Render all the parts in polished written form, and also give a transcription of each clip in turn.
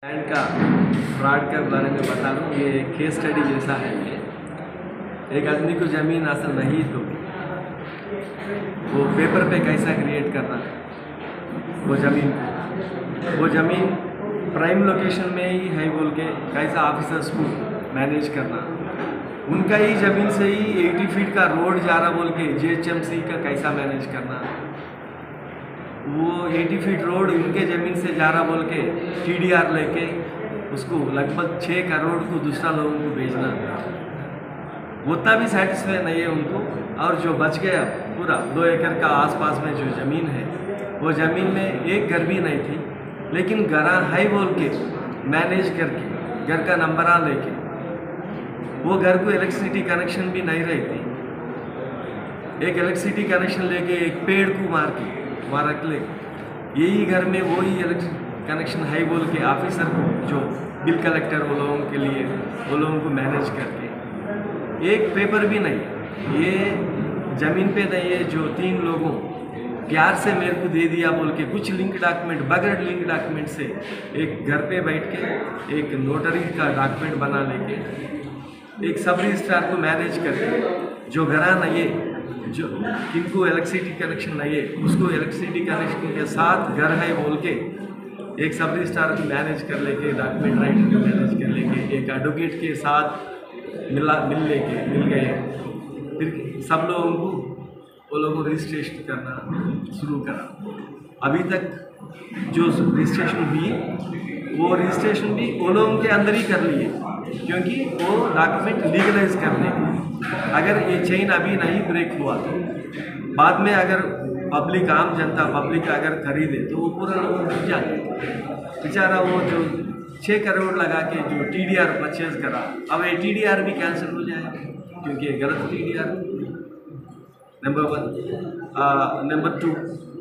Land का fraud के बारे में बता रहा हूँ। ये केस स्टडी जैसा है। एक आदमी को ज़मीन हासिल नहीं तो वो पेपर पे कैसा क्रिएट करना वो ज़मीन प्राइम लोकेशन में ही है बोल के कैसा ऑफिसर्स को मैनेज करना, उनका ही ज़मीन से ही 80 फीट का रोड जा रहा बोल के JHMC का कैसा मैनेज करना, वो 80 फीट रोड उनके ज़मीन से जा रहा बोल के TDR लेके उसको लगभग 6 करोड़ को दूसरा लोगों को भेजना, उतना भी सेटिस्फाई नहीं है उनको। और जो बच गया पूरा 2 एकड़ का आसपास में जो ज़मीन है, वो ज़मीन में एक घर भी नहीं थी, लेकिन घरा है बोल के मैनेज करके घर का नंबरा लेके वो घर को इलेक्ट्रिसिटी कनेक्शन भी नहीं रहती, एक इलेक्ट्रिसिटी कनेक्शन लेके एक पेड़ को मार के वहाँ रख ले, यही घर में वही इलेक्ट्रिक कनेक्शन है बोल के ऑफिसर को जो बिल कलेक्टर वो लोगों के लिए वो लोगों को मैनेज करके एक पेपर भी नहीं, ये ज़मीन पे नहीं है जो 3 लोगों प्यार से मेरे को दे दिया बोल के कुछ लिंक डॉक्यूमेंट बगैर लिंक डॉक्यूमेंट से एक घर पे बैठ के एक नोटरी का डॉक्यूमेंट बना लेके एक सब रजिस्ट्रार को मैनेज करके जो घरा नहीं है, जो किनको इलेक्ट्रिसिटी कनेक्शन नहीं है उसको इलेक्ट्रिसिटी कनेक्शन के साथ घर है बोल के एक सब रजिस्ट्रार को मैनेज कर लेके डॉक्यूमेंट राइटर को मैनेज कर लेके एक एडवोकेट के साथ मिल गए, फिर सब लोगों को वो लोगों को रजिस्ट्रेशन करना शुरू करा। अभी तक जो रजिस्ट्रेशन हुई वो रजिस्ट्रेशन भी वो लोगों के अंदर ही कर लिए, क्योंकि वो डॉक्यूमेंट लीगलाइज करने, अगर ये चेन अभी नहीं ब्रेक हुआ तो बाद में अगर पब्लिक आम जनता पब्लिक अगर खरीदे तो वो पूरा लोगों को जाए बेचारा वो जो 6 करोड़ लगा के जो TDR परचेज करा, अब ये TDR भी कैंसिल हो जाएगा क्योंकि ये गलत TDR। नंबर 1। नंबर 2,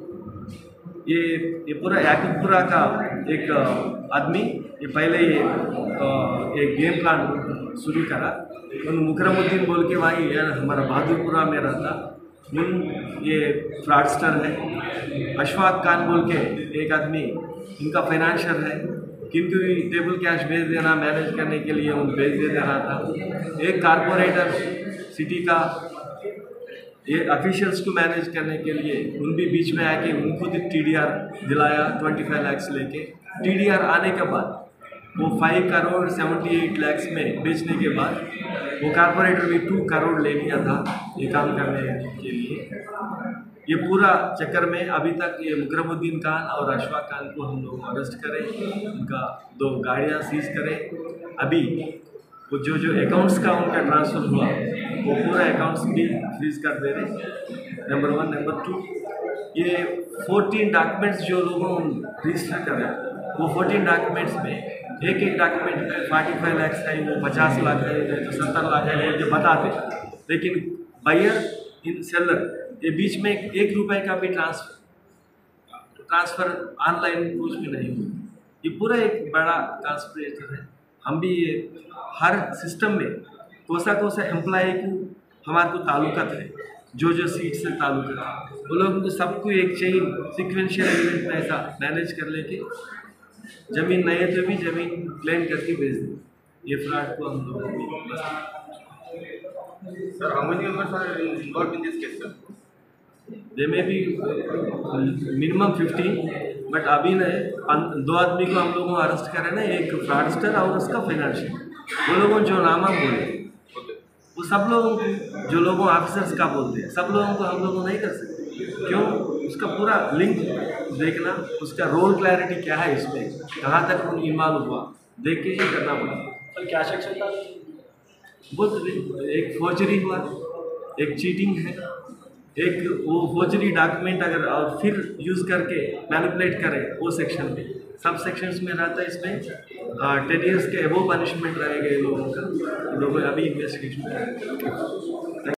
ये पूरा याकूबपुरा का एक आदमी ये पहले एक गेम प्लान शुरू करा, उन मुकरमुद्दीन बोल के भाई यार हमारा बहादुरपुरा में रहता, ये फ्रॉडस्टर है। अशफाक खान बोल के एक आदमी इनका फाइनेंशियर है, किनको भी टेबल कैश भेज देना मैनेज करने के लिए उन भेज दे देना था। एक कारपोरेटर सिटी का ये ऑफिशियल्स को मैनेज करने के लिए उन भी बीच में आके उनको TDR दिलाया 25 लाख लेके। TDR आने के बाद वो 5 करोड़ 78 लाख में बेचने के बाद वो कारपोरेटर भी 2 करोड़ ले लिया था ये काम करने के लिए। ये पूरा चक्कर में अभी तक ये मुकरमुद्दीन खान और अशफाक खान को हम लोग अरेस्ट करें, उनका 2 गाड़ियाँ सीज करें। अभी वो जो अकाउंट्स का उनका ट्रांसफ़र हुआ वो पूरा अकाउंट्स भी फ्रीज कर दे रहे। नंबर 1। नंबर 2, ये 14 डॉक्यूमेंट्स जो लोगों रजिस्टर करें वो 14 डॉक्यूमेंट्स में एक डॉक्यूमेंट में 45 लाख है, वो 50 लाख है, तो 70 लाख है जो बताते, लेकिन बायर इन सेलर ये बीच में 1 रुपये का भी ट्रांसफ़र ऑनलाइन कुछ भी नहीं हुआ। ये पूरा एक बड़ा ट्रांसफर है। हम भी ये हर सिस्टम में कोसा एम्प्लॉय को हमारे को ताल्लुकात है, जो सीट से ताल्लुकात है वो लोगों को सबको एक चेन सिक्वेंशियल इवेंट में ऐसा मैनेज कर लेके ज़मीन नहीं है तो भी ज़मीन क्लेम करके भेज दें। ये फ्रॉड को हम लोग Sir, how many members are involved in this case, sir? दे में भी मिनिमम 15, बट अभी नहीं 2 आदमी को हम लोगों को अरेस्ट करे ना, एक फ्रॉडस्टर और उसका फाइनेंशियल, वो लोगों जो नामा बोले वो सब लोगों को जो लोगों ऑफिसर्स का बोलते हैं सब लोगों को हम लोगों नहीं कर सकते, क्यों? उसका पूरा लिंक देखना, उसका रोल क्लैरिटी क्या है, इसमें कहाँ तक वो इन्वॉल्व हुआ देख के ही करना पड़ा। सर क्या सेक्शन था? बहुत एक फोर्जरी हुआ, एक चीटिंग है, एक वो फोर्जरी डॉक्यूमेंट अगर और फिर यूज़ करके मैनिपुलेट करें वो सेक्शन में सब सेक्शंस में रहता है। इसमें 10 years के एबो पनिशमेंट रहेगा लोगों का, लोग अभी इन्वेस्टिगेशन करें।